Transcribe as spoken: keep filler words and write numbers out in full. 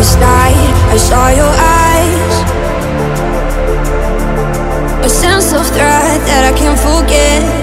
darkest night, I saw your eyes. A sense of threat that I can't forget.